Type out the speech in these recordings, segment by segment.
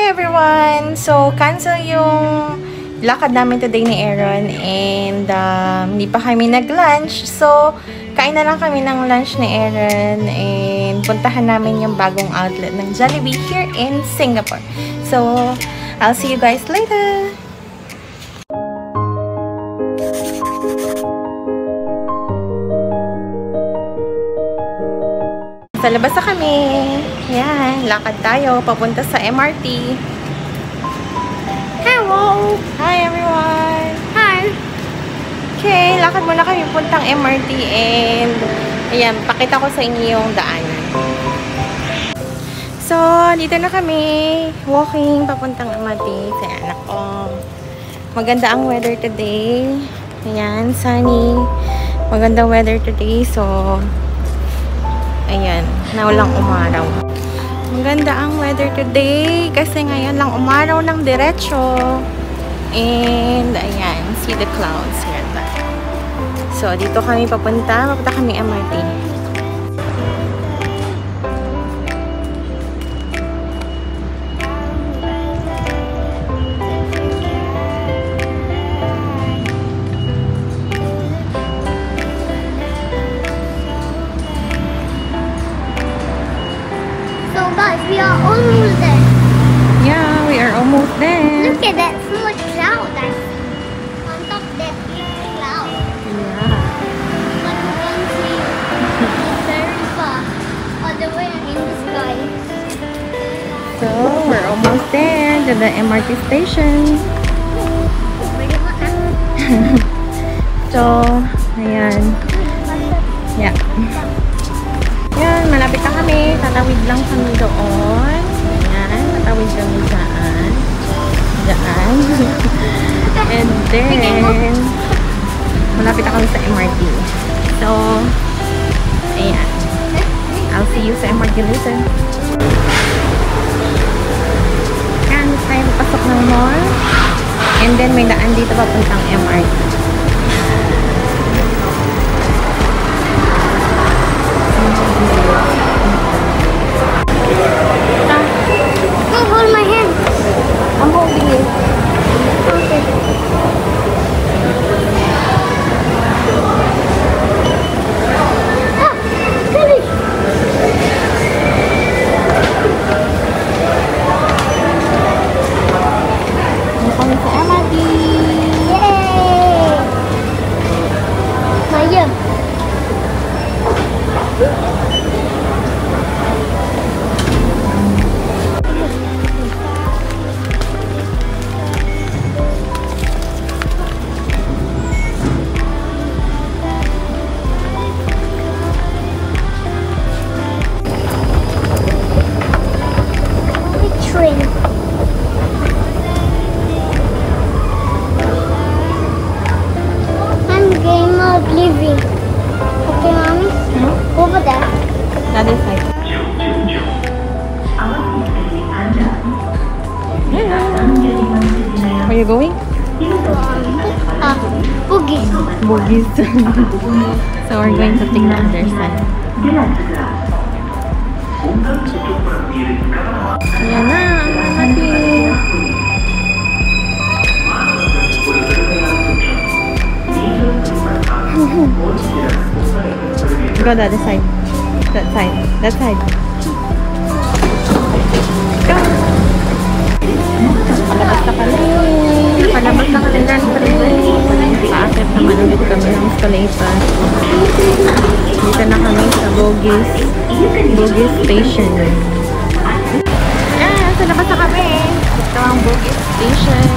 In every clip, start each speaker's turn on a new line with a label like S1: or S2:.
S1: everyone! So, cancel yung lakad namin today ni Aaron and hindi pa kami nag-lunch. So, kain na lang kami ng lunch ni Aaron and puntahan namin yung bagong outlet ng Jollibee here in Singapore. So, I'll see you guys later! Sa labas na kami. Yan, lakad tayo. Papunta sa MRT. Hello! Hi everyone! Hi! Okay, lakad muna kami puntang MRT and ayan, pakita ko sa inyo yung daanan. So, dito na kami. Walking papuntang MRT. Sa anak ko. Maganda ang weather today. Ayan, sunny. Maganda weather today. So, ayan, na walang umaraw. Maganda ang weather today kasi ngayon lang umaraw ng diretso. And, ayan, see the clouds here. So, dito kami papunta. Papunta kami MRT.
S2: We are almost there.
S1: Yeah, we are almost there.
S2: Look at that small cloud that's on top of that big cloud.
S1: Yeah.
S2: But we can see very far all the way in the sky.
S1: So, we're almost there to the MRT station. So, ayan. Yeah. Yan, malapit na kami. Tatawid lang kami doon. Ayan, tatawid kami dyan. Dyan. And then, malapit na kami sa MRT. So, ayan. I'll see you sa MRT later. Yan, tayo pasok ng mall. And then, may daan dito papuntang MRT.
S2: Hold my hand.
S1: I'm holding it.
S2: Okay. Ah, finish.
S1: Kami sa MRT.
S2: Yay! Maya. Train. I'm game of living. Okay, mommy? Over there.
S1: The other side. Where are you going?
S2: Boogies.
S1: Boogies. So we're going to take the other side. Ayan na, MRT. Go the other side. That side. That side. Go! Palabas na kami. Palabas na kami ng train. Paakit naman ulit kami ng escalator. Dito na kami sa Bugis Station. Ayan, sa labas na kami. Ito ang Bugis Station.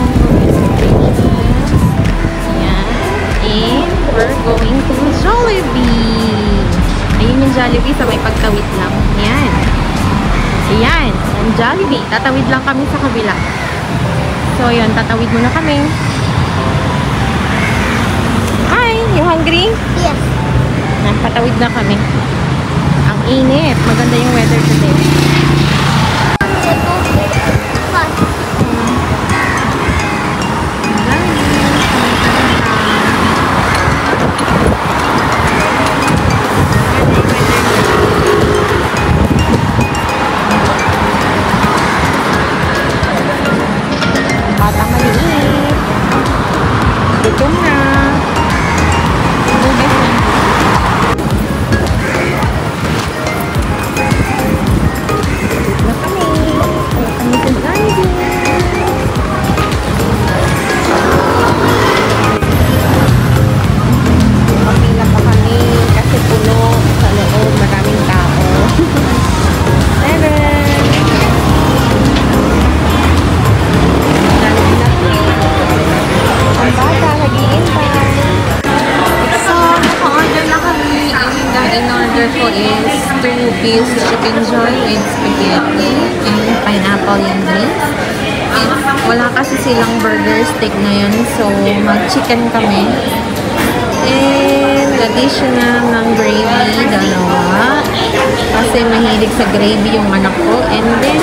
S1: Ayan. And we're going to Jollibee. Ayun yung Jollibee sa may pagtawid lang. Ayan. Ayan. Ang Jollibee. Tatawid lang kami sa kabila. So, yun. Tatawid muna kami. Hi! You hungry?
S2: Yes.
S1: Patawid na kami. Ang init. Maganda yung weather today. is chicken joy with spaghetti and pineapple yung drinks. And wala kasi silang burger steak ngayon, so mag-chicken kami. And additional ng gravy, dalawa. Kasi mahilig sa gravy yung anak ko. And then,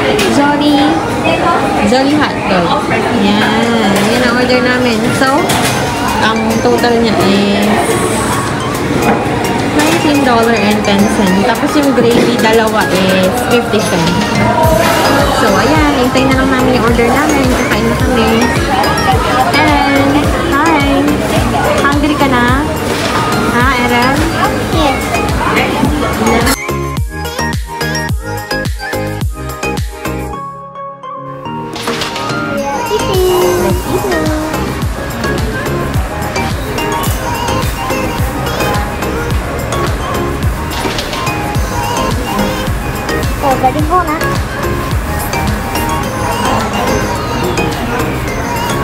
S1: Jolly hotdog. Yan. Yan ang order namin. So, ang total niya is $19.10. Tapos yung gravy, dalawa is 50 cents. So, ayan. Hintay na lang namin yung order namin. Kakain na kami. And, hi! Hungry ka na? Ha, Erin?
S2: Yes. Galing ko na.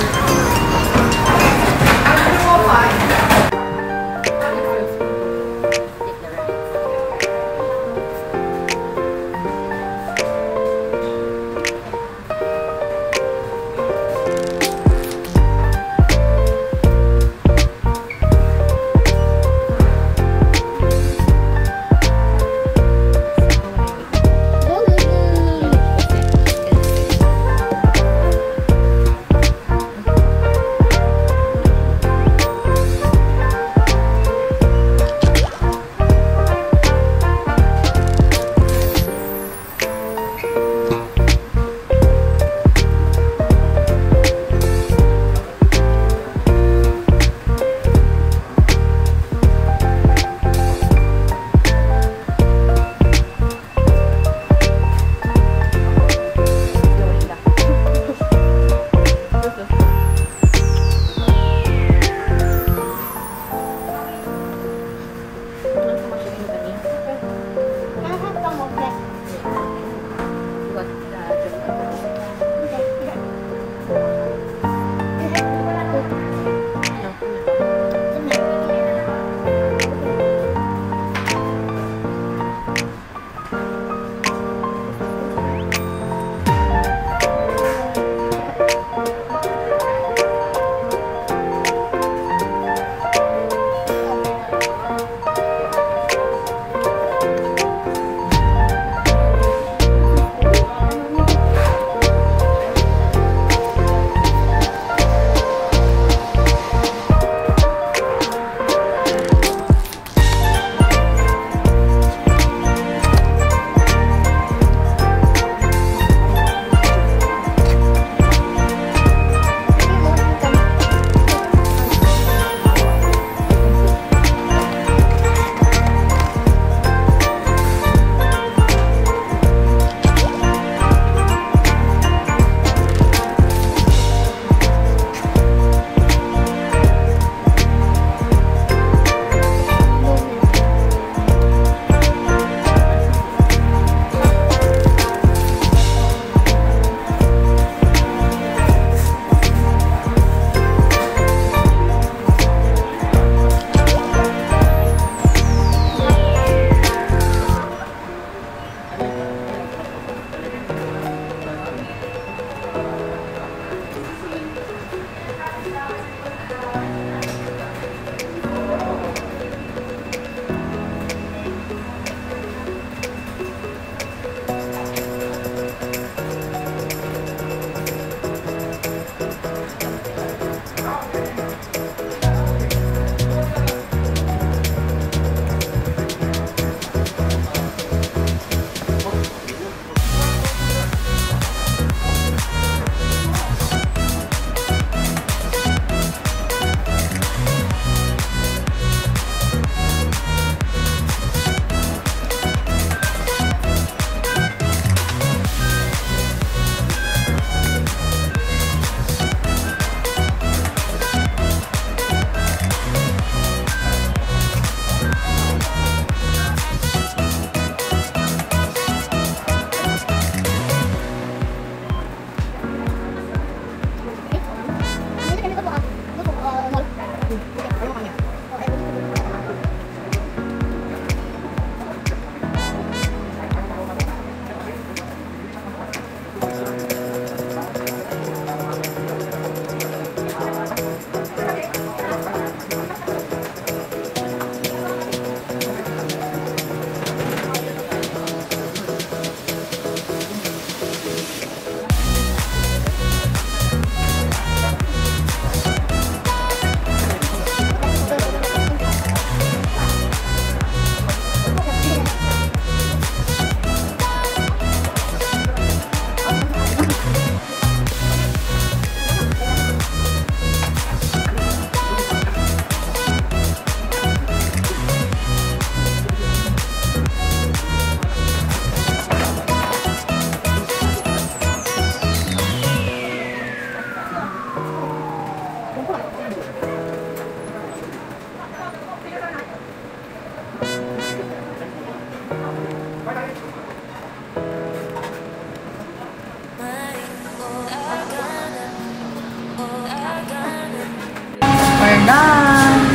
S1: done.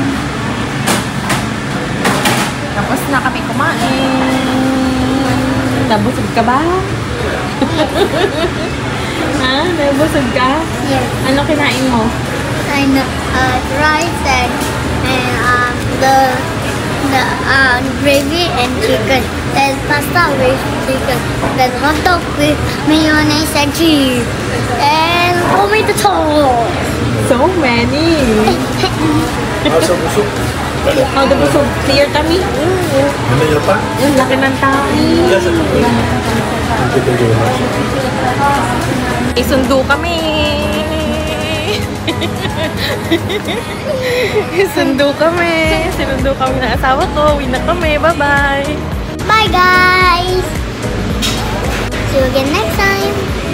S1: Tapos na kami kumain. Nabusog ka ba? Ha? Nabusog ka?
S2: Yes.
S1: Ano kinain mo?
S2: And rice and the gravy and chicken. Then pasta with chicken. Then hot dog with mayonnaise and cheese. And tomato sauce.
S1: So many.
S3: Busog.
S1: How the busog? Clear tummy?
S3: Ano yun pa?
S1: Yung laki ng tummy. Isundo kami. Sundo kami. Sinundo kami ng asawa ko. Uwi na kami. Bye-bye.
S2: Bye guys. See you again next time.